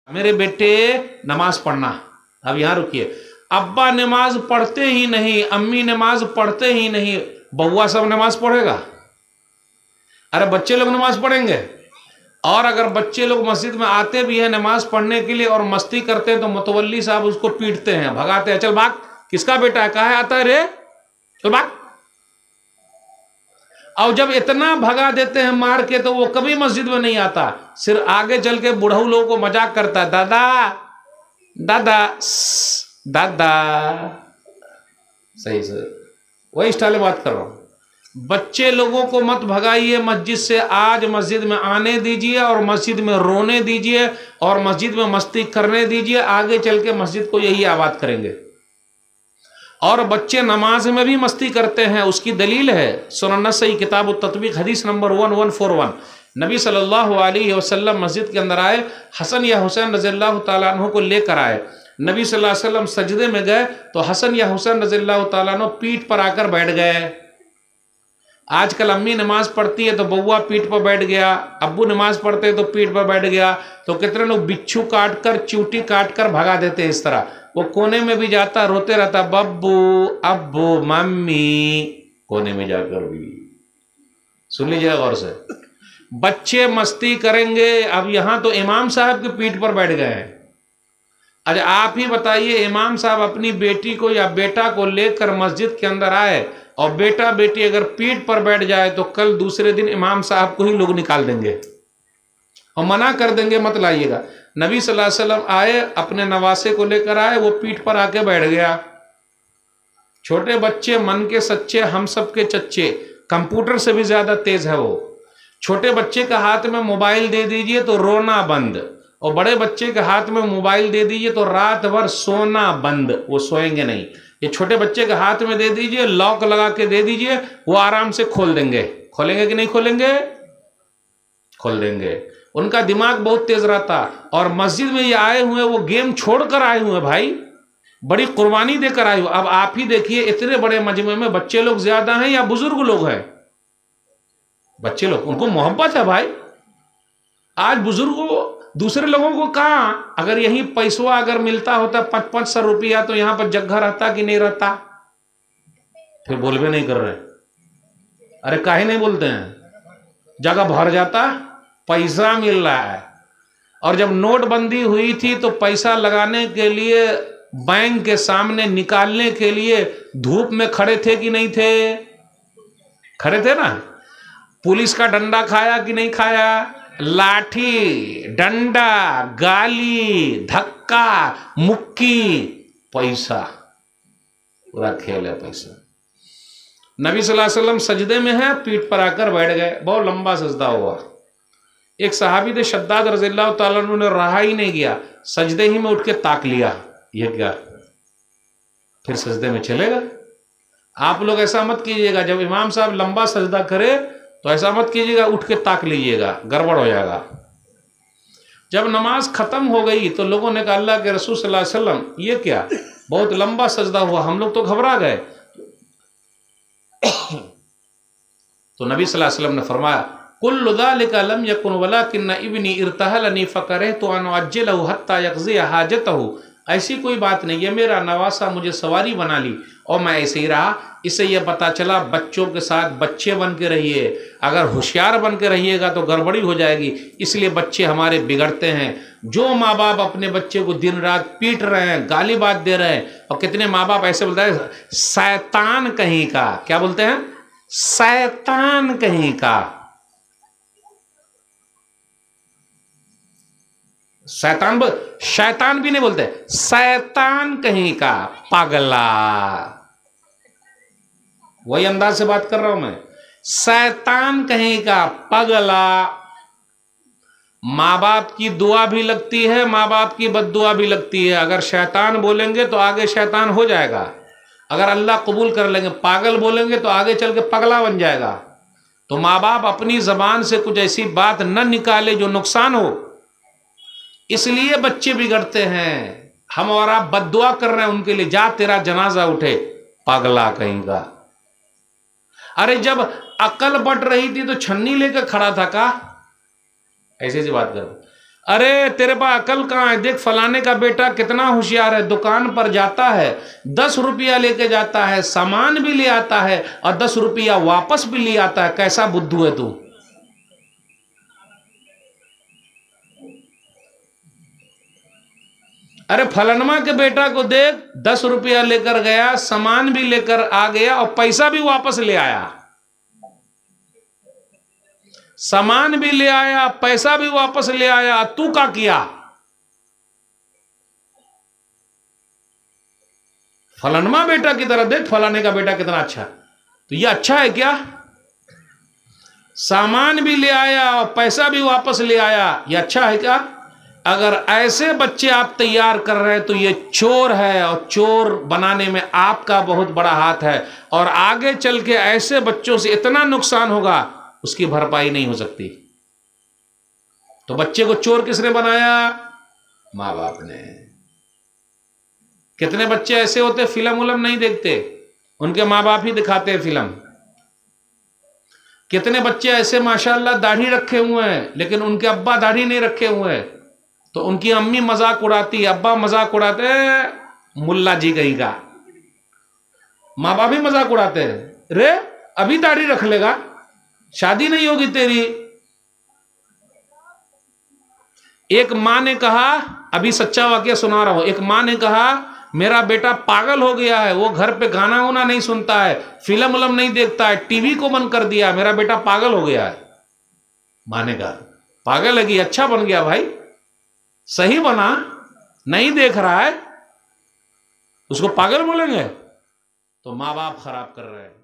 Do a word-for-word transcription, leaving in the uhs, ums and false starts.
मेरे बेटे नमाज पढ़ना। अब यहां रुकिए, अब्बा नमाज पढ़ते ही नहीं, अम्मी नमाज पढ़ते ही नहीं, बउआ सब नमाज पढ़ेगा? अरे बच्चे लोग नमाज पढ़ेंगे। और अगर बच्चे लोग मस्जिद में आते भी हैं नमाज पढ़ने के लिए और मस्ती करते हैं तो मुतवल्ली साहब उसको पीटते हैं, भगाते हैं, चल भाग, किसका बेटा है, कहाँ आता है रे, चल भाग। और जब इतना भगा देते हैं मार के तो वो कभी मस्जिद में नहीं आता, सिर्फ आगे चल के बुढ़ऊ लोगों को मजाक करता है, दादा दादा दादा। सही सर, वही स्टाइल में बात कर रहा हूं। बच्चे लोगों को मत भगाइए मस्जिद से, आज मस्जिद में आने दीजिए और मस्जिद में रोने दीजिए और मस्जिद में मस्ती करने दीजिए, आगे चल के मस्जिद को यही आबाद करेंगे। और बच्चे नमाज में भी मस्ती करते हैं, उसकी दलील है सुनन नसई किताब तत्वीक हदीस number one one four one. नबी सल्लल्लाहु अलैहि वसल्लम मस्जिद के अंदर आए, हसन या हुसैन रज़ियल्लाहु ताला अन्हु को लेकर आए। नबी सल्लल्लाहु अलैहि वसल्लम सजदे में गए तो हसन या हुसैन रज़ियल्लाहु ताला अन्हु पीठ पर आकर बैठ गए। आजकल अम्मी नमाज पढ़ती है तो बउआ पीठ पर बैठ गया, अब्बू नमाज पढ़ते हैं तो पीठ पर बैठ गया। तो कितने लोग बिच्छू काट कर, चूटी काट कर भगा देते हैं इस तरह। वो कोने में भी जाता, रोते रहता, बब्बू अब्बू मम्मी, कोने में जाकर भी। सुन लीजिए गौर से, बच्चे मस्ती करेंगे। अब यहां तो इमाम साहब की पीठ पर बैठ गए हैं। अच्छा आप ही बताइए, इमाम साहब अपनी बेटी को या बेटा को लेकर मस्जिद के अंदर आए और बेटा बेटी अगर पीठ पर बैठ जाए तो कल दूसरे दिन इमाम साहब को ही लोग निकाल देंगे और मना कर देंगे, मत लाइएगा। नबी सल्लल्लाहु अलैहि वसल्लम आए, अपने नवासे को लेकर आए, वो पीठ पर आके बैठ गया। छोटे बच्चे मन के सच्चे, हम सब के चच्चे, कंप्यूटर से भी ज्यादा तेज है वो। छोटे बच्चे के हाथ में मोबाइल दे दीजिए तो रोना बंद, और बड़े बच्चे के हाथ में मोबाइल दे दीजिए तो रात भर सोना बंद, वो सोएंगे नहीं। ये छोटे बच्चे के हाथ में दे दीजिए, लॉक लगा के दे दीजिए, वो आराम से खोल देंगे। खोलेंगे कि नहीं खोलेंगे? खोल देंगे। उनका दिमाग बहुत तेज रहता। और मस्जिद में ये आए हुए, वो गेम छोड़कर आए हुए भाई, बड़ी कुर्बानी देकर आए हुए। अब आप ही देखिए, इतने बड़े मजमे में बच्चे लोग ज्यादा हैं या बुजुर्ग लोग हैं? बच्चे लोग, उनको मोहब्बत है भाई। आज बुजुर्गों दूसरे लोगों को कहाँ, अगर यही पैसवा अगर मिलता होता पांच पांच सौ रुपया तो यहां पर जगह रहता कि नहीं रहता? फिर बोलबे नहीं कर रहे। अरे काहे नहीं बोलते हैं? जगह भर जाता, पैसा मिल रहा है। और जब नोटबंदी हुई थी तो पैसा लगाने के लिए बैंक के सामने निकालने के लिए धूप में खड़े थे कि नहीं थे? खड़े थे ना। पुलिस का डंडा खाया कि नहीं खाया? लाठी, डंडा, गाली, धक्का, मुक्की, पैसा, पूरा खेल है पैसा। नबी सल्लल्लाहु अलैहि वसल्लम सजदे में है, पीठ पर आकर बैठ गए, बहुत लंबा सजदा हुआ। एक सहाबी थे शद्दाद रज़ियल्लाहु ताला अन्हु ने रहा ही नहीं गया, सजदे ही में उठ के ताक लिया, ये क्या, फिर सजदे में चलेगा। आप लोग ऐसा मत कीजिएगा, जब इमाम साहब लंबा सजदा करे तो ऐसा मत कीजिएगा उठ के ताक लीजिएगा, गड़बड़ हो जाएगा। जब नमाज खत्म हो गई तो लोगों ने कहा अल्लाह के रसूल सल्लल्लाहु अलैहि वसल्लम ये क्या, बहुत लंबा सजदा हुआ, हम लोग तो घबरा गए। तो नबी सल्लल्लाहु अलैहि वसल्लम ने फरमाया कुल्लु ज़ालिका लम यकुन वलाकिन्न इब्नी इर्तहलनी फकरहतु अन उअज्जिलहु हत्ता यक़ज़ी हाजतहु। ऐसी कोई बात नहीं है, मेरा नवासा मुझे सवारी बना ली और मैं ऐसे ही रहा। इससे यह पता चला बच्चों के साथ बच्चे बन के रहिए, अगर होशियार बन के रहिएगा तो गड़बड़ी हो जाएगी। इसलिए बच्चे हमारे बिगड़ते हैं। जो माँ बाप अपने बच्चे को दिन रात पीट रहे हैं, गाली बात दे रहे हैं, और कितने माँ बाप ऐसे बोलते हैं शैतान कहीं का, क्या बोलते हैं, शैतान कहीं का, शैतान शैतान भी नहीं बोलते, शैतान कहीं का, पागला। वही अंदाज से बात कर रहा हूं मैं, शैतान कहीं का, पगला। माँ बाप की दुआ भी लगती है, माँ बाप की बद्दुआ भी लगती है। अगर शैतान बोलेंगे तो आगे शैतान हो जाएगा, अगर अल्लाह कबूल कर लेंगे। पागल बोलेंगे तो आगे चल के पगला बन जाएगा। तो माँ बाप अपनी जबान से कुछ ऐसी बात न निकाले जो नुकसान हो, इसलिए बच्चे बिगड़ते हैं। हम और आप बद्दुआ कर रहे हैं उनके लिए, जा तेरा जनाजा उठे, पागला कहीं का। अरे जब अकल बट रही थी तो छन्नी लेकर खड़ा था का, ऐसे ऐसी बात करो। अरे तेरे पास अकल कहाँ है, देख फलाने का बेटा कितना होशियार है, दुकान पर जाता है, दस रुपया लेके जाता है, सामान भी ले आता है और दस रुपया वापस भी ले आता है, कैसा बुद्धू है तू। अरे फलनमा के बेटा को देख, दस रुपया लेकर गया, सामान भी लेकर आ गया और पैसा भी वापस ले आया, सामान भी ले आया, पैसा भी वापस ले आया। तू क्या किया? फलनमा बेटा की तरह देख, फलाने का बेटा कितना अच्छा। तो ये अच्छा है क्या? सामान भी ले आया और पैसा भी वापस ले आया, ये अच्छा है क्या? अगर ऐसे बच्चे आप तैयार कर रहे हैं तो ये चोर है, और चोर बनाने में आपका बहुत बड़ा हाथ है, और आगे चल के ऐसे बच्चों से इतना नुकसान होगा उसकी भरपाई नहीं हो सकती। तो बच्चे को चोर किसने बनाया? माँ बाप ने। कितने बच्चे ऐसे होते फिल्म उलम नहीं देखते, उनके माँ बाप ही दिखाते हैं फिल्म। कितने बच्चे ऐसे माशाल्लाह दाढ़ी रखे हुए हैं लेकिन उनके अब्बा दाढ़ी नहीं रखे हुए हैं, तो उनकी अम्मी मजाक उड़ाती, अब्बा मजाक उड़ाते, मुल्ला जी कहीं का। माँ बाप ही मजाक उड़ाते हैं, रे अभी दाढ़ी रख लेगा, शादी नहीं होगी तेरी। एक मां ने कहा, अभी सच्चा वाकया सुना रहा हूं, एक मां ने कहा मेरा बेटा पागल हो गया है, वो घर पे गाना वाना नहीं सुनता है, फिल्म उलम नहीं देखता है, टीवी को बंद कर दिया, मेरा बेटा पागल हो गया है। मां ने कहा पागल है कि अच्छा बन गया भाई, सही बना, नहीं देख रहा है, उसको पागल बोलेंगे? तो माँ बाप खराब कर रहे हैं।